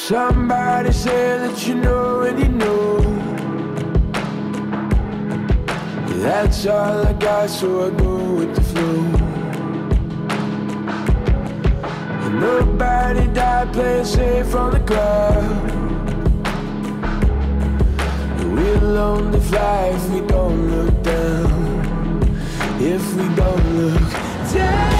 Somebody said that you know and you know. That's all I got, so I go with the flow. And nobody died playing safe on the cloud. And we'll only fly if we don't look down. If we don't look down.